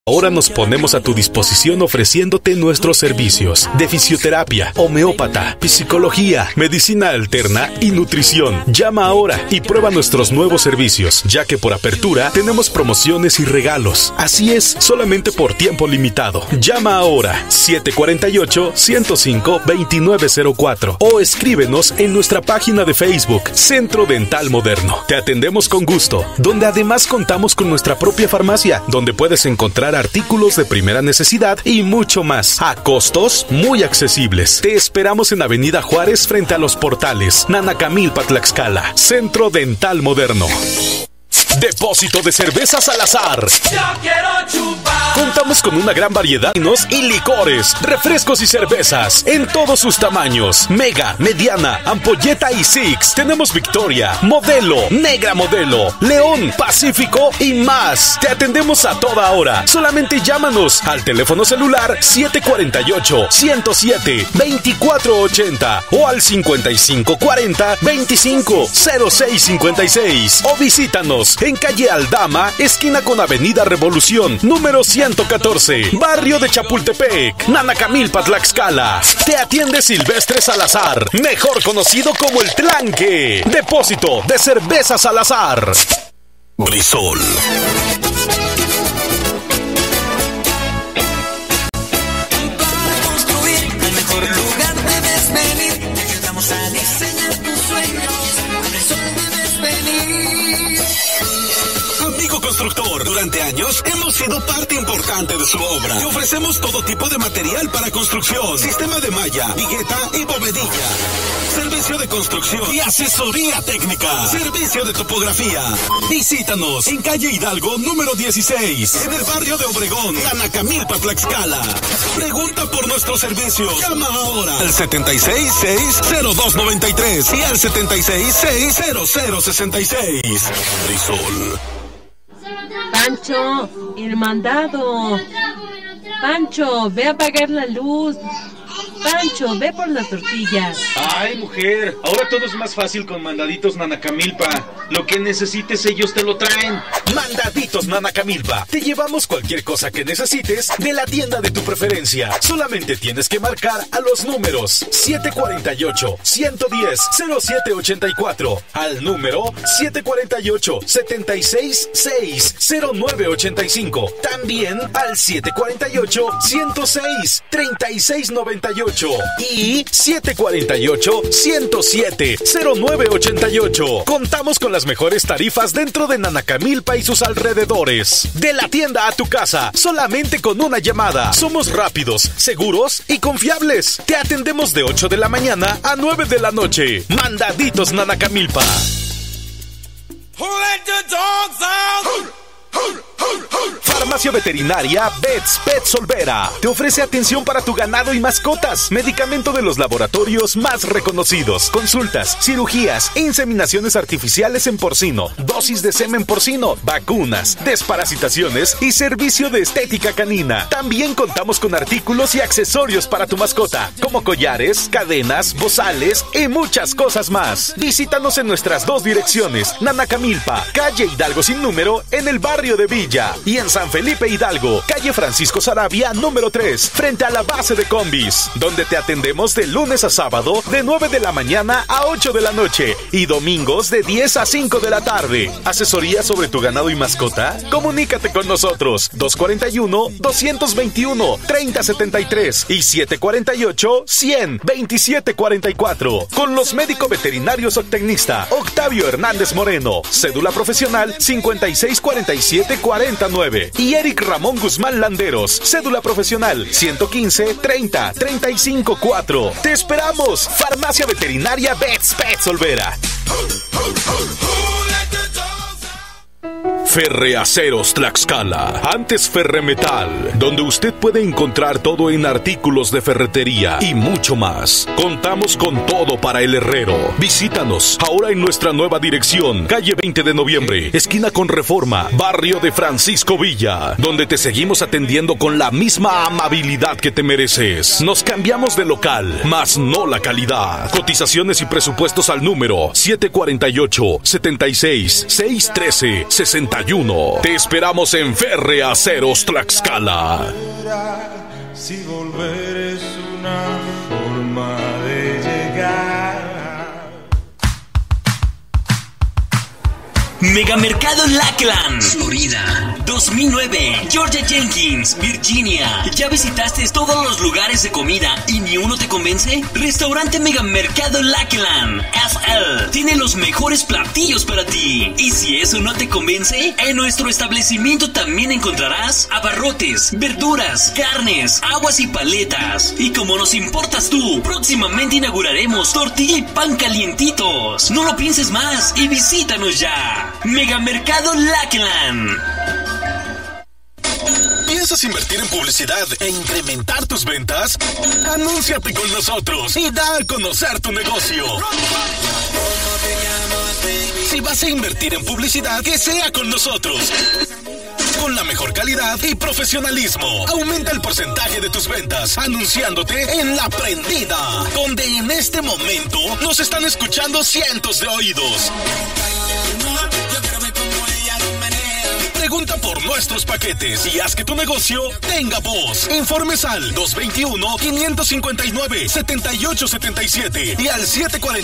Ahora nos ponemos a tu disposición ofreciéndote nuestros servicios de fisioterapia, homeópata, psicología, medicina alterna y nutrición. Llama ahora y prueba nuestros nuevos servicios, ya que por apertura tenemos promociones y regalos. Así es, solamente por tiempo limitado. Llama ahora 748-105-2904 o escríbenos en nuestra página de Facebook, Centro Dental Moderno. Te atendemos con gusto, donde además contamos con nuestra propia farmacia, donde puedes encontrar artículos de primera necesidad y mucho más, a costos muy accesibles. Te esperamos en Avenida Juárez frente a los portales, Nanacamilpa, Tlaxcala. Centro Dental Moderno. Depósito de Cervezas Salazar. Yo quiero chupar. Contamos con una gran variedad de vinos y licores, refrescos y cervezas en todos sus tamaños: mega, mediana, ampolleta y six. Tenemos Victoria, Modelo, Negra Modelo, León, Pacífico y más. Te atendemos a toda hora. Solamente llámanos al teléfono celular 748-107-2480 o al 5540-250656 o visítanos en calle Aldama, esquina con avenida Revolución, número 114, barrio de Chapultepec, Nanacamilpa, Tlaxcala. Te atiende Silvestre Salazar, mejor conocido como El Tlanque. Depósito de Cervezas Salazar. Brisol. Para construir el mejor lugar debes venir. Te ayudamos a diseñar tus sueños. A Brisol debes venir. Amigo constructor, durante años hemos sido parte importante de su obra. Te ofrecemos todo tipo de material para construcción, sistema de malla, vigueta y bovedilla, servicio de construcción y asesoría técnica, servicio de topografía. Visítanos en calle Hidalgo número 16, en el barrio de Obregón, Nanacamilpa, Tlaxcala. Pregunta por nuestro servicio. Llama ahora al 766-0293 y al 766-0066. Brisol. Pancho, el mandado. Pancho, ve a apagar la luz. Pancho, ve por las tortillas. Ay, mujer, ahora todo es más fácil con Mandaditos Nanacamilpa. Lo que necesites ellos te lo traen. Mandaditos Nanacamilpa. Te llevamos cualquier cosa que necesites de la tienda de tu preferencia. Solamente tienes que marcar a los números 748-110-0784, al número 748-766-0985, también al 748-106-3698 y 748-107-0988. Contamos con las mejores tarifas dentro de Nanacamilpa y sus alrededores. De la tienda a tu casa, solamente con una llamada. Somos rápidos, seguros y confiables. Te atendemos de 8 de la mañana a 9 de la noche. Mandaditos Nanacamilpa. Who let the dogs out? Farmacia Veterinaria Vets Pets Olvera te ofrece atención para tu ganado y mascotas, medicamento de los laboratorios más reconocidos, consultas, cirugías, inseminaciones artificiales en porcino, dosis de semen porcino, vacunas, desparasitaciones y servicio de estética canina. También contamos con artículos y accesorios para tu mascota, como collares, cadenas, bozales y muchas cosas más. Visítanos en nuestras dos direcciones: Nanacamilpa, calle Hidalgo sin número, en el barrio de Villa, y en San Felipe Hidalgo, calle Francisco Sarabia número 3, frente a la base de combis, donde te atendemos de lunes a sábado de 9 de la mañana a 8 de la noche y domingos de 10 a 5 de la tarde. ¿Asesoría sobre tu ganado y mascota? Comunícate con nosotros 241-221-3073 y 748-100-2744 con los médicos veterinarios zootecnista Octavio Hernández Moreno, cédula profesional 5647 49 y Eric Ramón Guzmán Landeros, cédula profesional 115 30 35 4. Te esperamos. Farmacia Veterinaria Vets Pets Olvera. Ferreaceros Tlaxcala, antes Ferremetal, donde usted puede encontrar todo en artículos de ferretería y mucho más. Contamos con todo para el herrero. Visítanos ahora en nuestra nueva dirección, calle 20 de noviembre, esquina con Reforma, barrio de Francisco Villa, donde te seguimos atendiendo con la misma amabilidad que te mereces. Nos cambiamos de local, mas no la calidad. Cotizaciones y presupuestos al número 748-76-613-61. 31. Te esperamos en Férrea Aceros Tlaxcala. Si volver es una forma de llegar. Megamercado Lackland, Florida, 2009. Georgia Jenkins, Virginia. ¿Ya visitaste todos los lugares de comida y ni uno te convence? Restaurante Megamercado Lackland FL tiene los mejores platillos para ti. Y si eso no te convence, en nuestro establecimiento también encontrarás abarrotes, verduras, carnes, aguas y paletas. Y como nos importas tú, próximamente inauguraremos tortilla y pan calientitos. No lo pienses más y visítanos ya. Megamercado Lackland. ¿Piensas invertir en publicidad e incrementar tus ventas? Anúnciate con nosotros y da a conocer tu negocio. Si vas a invertir en publicidad, que sea con nosotros. Con la mejor calidad y profesionalismo. Aumenta el porcentaje de tus ventas anunciándote en La Prendida, donde en este momento nos están escuchando cientos de oídos. Pregunta por nuestros paquetes y haz que tu negocio tenga voz. Informes al 221-559-7877 y al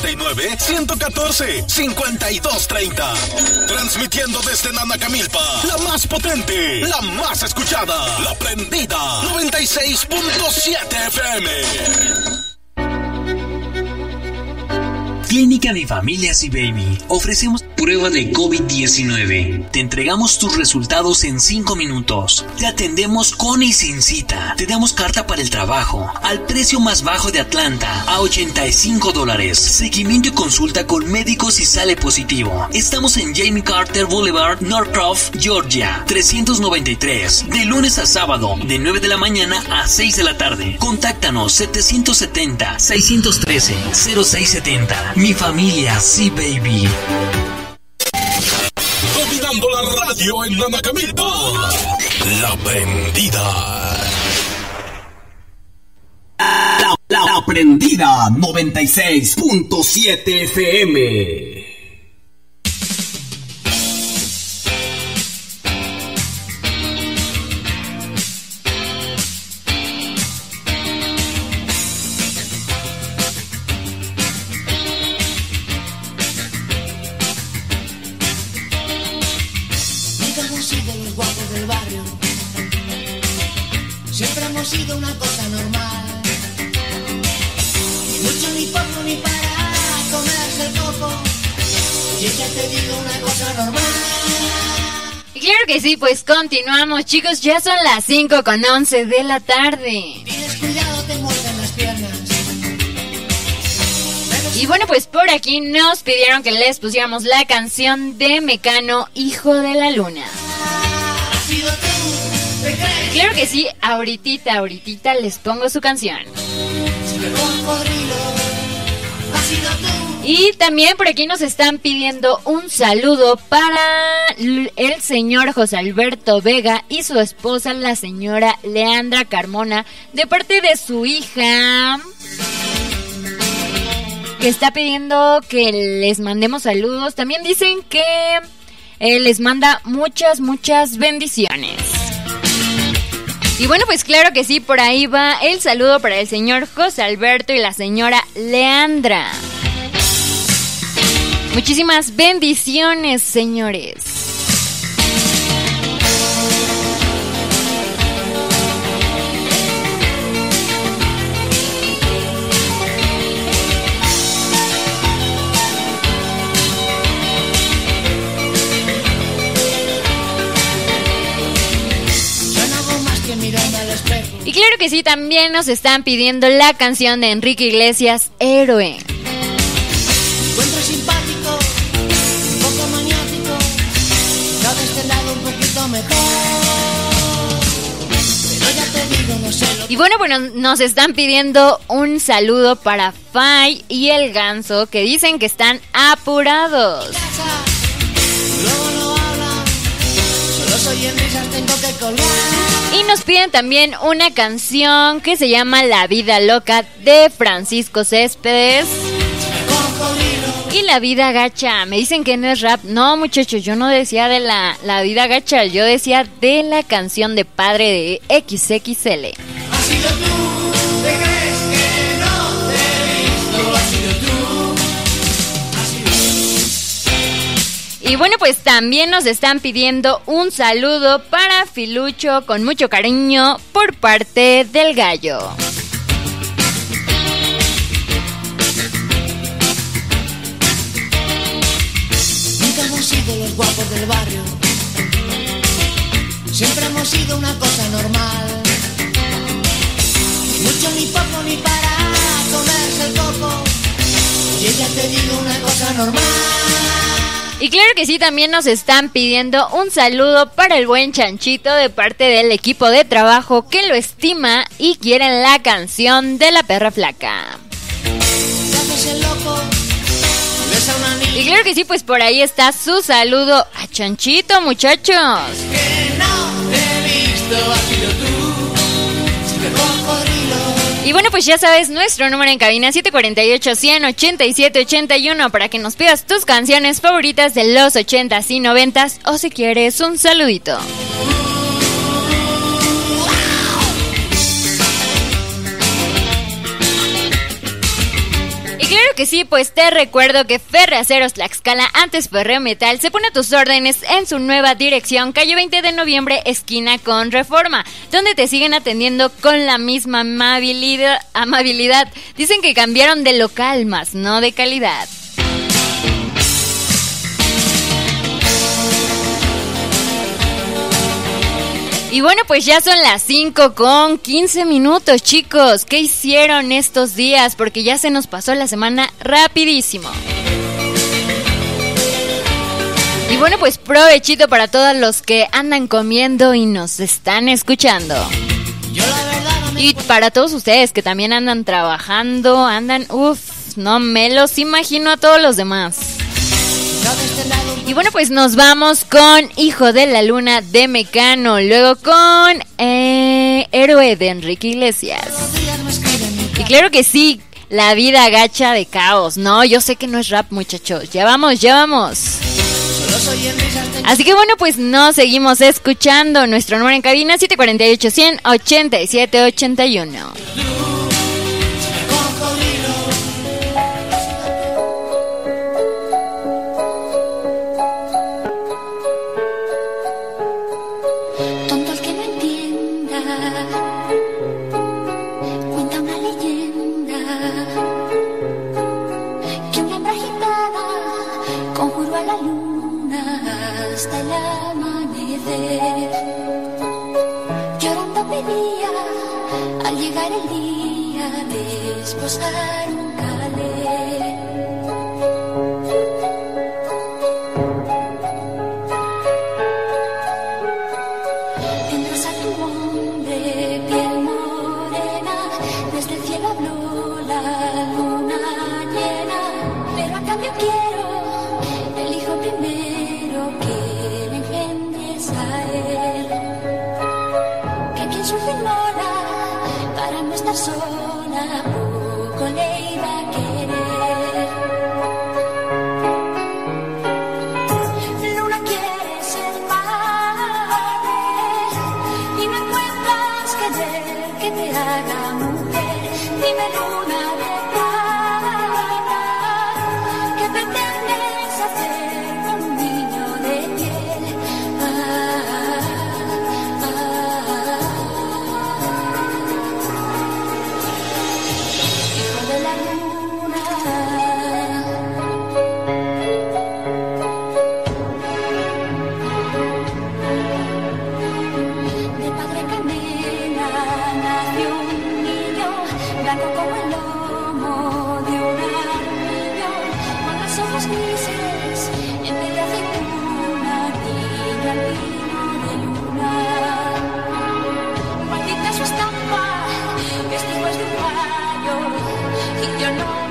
749-114-5230. Transmitiendo desde Nanacamilpa, la más potente, la más escuchada, La Prendida, 96.7 FM. Clínica de Familias y Baby. Ofrecemos prueba de COVID-19. Te entregamos tus resultados en 5 minutos. Te atendemos con y sin cita. Te damos carta para el trabajo al precio más bajo de Atlanta, a $85. Seguimiento y consulta con médicos si sale positivo. Estamos en Jamie Carter Boulevard, Norcroft, Georgia, 393. De lunes a sábado, de 9 de la mañana a 6 de la tarde. Contáctanos 770-613-0670. Mi familia, sí, baby. Dominando la radio en Nanacamilpa, La Prendida. La Prendida, 96.7 FM. Siempre hemos sido una cosa normal. Ni mucho, ni poco, ni para comerse el coco. Y ya te digo una cosa normal. Y claro que sí, pues continuamos, chicos. Ya son las 5:11 de la tarde. Tienes cuidado, te muerden las piernas. Y bueno, pues por aquí nos pidieron que les pusiéramos la canción de Mecano, Hijo de la Luna. Ha sido tú. Claro que sí, ahorita les pongo su canción. Y también por aquí nos están pidiendo un saludo para el señor José Alberto Vega y su esposa, la señora Leandra Carmona, de parte de su hija, que está pidiendo que les mandemos saludos. También dicen que les manda muchas bendiciones. Y bueno, pues claro que sí, por ahí va el saludo para el señor José Alberto y la señora Leandra. Muchísimas bendiciones, señores. Y claro que sí, también nos están pidiendo la canción de Enrique Iglesias, Héroe. Encuentro simpático, un poco maniático, no de este lado un poquito mejor. Pero ya te digo, no sé lo... Y bueno, nos están pidiendo un saludo para Fay y el Ganso, que dicen que están apurados. Luego no hablan, solo soy en risas, tengo que colgar. Y nos piden también una canción que se llama La Vida Loca de Francisco Céspedes. Y la vida gacha, me dicen que no es rap. No, muchachos, yo no decía de la vida gacha, yo decía de la canción de Padre de XXL. Ha sido tú, ¿te crees que no te he visto? Ha sido tú, ha sido... Y bueno, pues también nos están pidiendo un saludo para Filucho con mucho cariño por parte del Gallo. Nunca hemos sido los guapos del barrio, siempre hemos sido una cosa normal. Ni mucho ni poco ni para comerse el coco, y ya te digo una cosa normal. Y claro que sí, también nos están pidiendo un saludo para el buen Chanchito de parte del equipo de trabajo que lo estima y quieren la canción de La Perra Flaca. Y claro que sí, pues por ahí está su saludo a Chanchito, muchachos. Que no te he visto, ha sido tú, si me cocodrilo. Y bueno, pues ya sabes, nuestro número en cabina 748-100-8781 para que nos pidas tus canciones favoritas de los 80s y 90s o si quieres un saludito. Y claro que sí, pues te recuerdo que Ferreaceros Tlaxcala, antes Ferreo Metal, se pone a tus órdenes en su nueva dirección, calle 20 de noviembre, esquina con Reforma, donde te siguen atendiendo con la misma amabilidad. Dicen que cambiaron de local, más no de calidad. Y bueno, pues ya son las 5:15, chicos. ¿Qué hicieron estos días? Porque ya se nos pasó la semana rapidísimo. Y bueno, pues provechito para todos los que andan comiendo y nos están escuchando. Y para todos ustedes que también andan trabajando, no me los imagino a todos los demás. Y bueno, pues nos vamos con Hijo de la Luna de Mecano, luego con Héroe de Enrique Iglesias. Y claro que sí, La Vida Gacha de Caos. No, yo sé que no es rap, muchachos. Ya vamos. Así que bueno, pues nos seguimos escuchando. Nuestro número en cabina 748-100-8781. Hasta el amanecer, llorando pedía al llegar el día de esposar un calé. Tendrás a tu hombre piel morena, desde el cielo habló la luna llena, pero a cambio quiero el hijo primero que le engendres a él, que quien sufre ignora para no estar sola, poco le iba a querer. Luna quiere ser madre y no encuentras que te haga mujer. Dime, luna de plata, ¿qué pretendes hacer con un niño de piel? Hijo de la luna, de padre canela nació un niño, blanco como el lomo de un armiño, con los ojos grises en vez de aceituna, niño albino de luna. Maldita su estampa, vestido es de un rayo, y yo no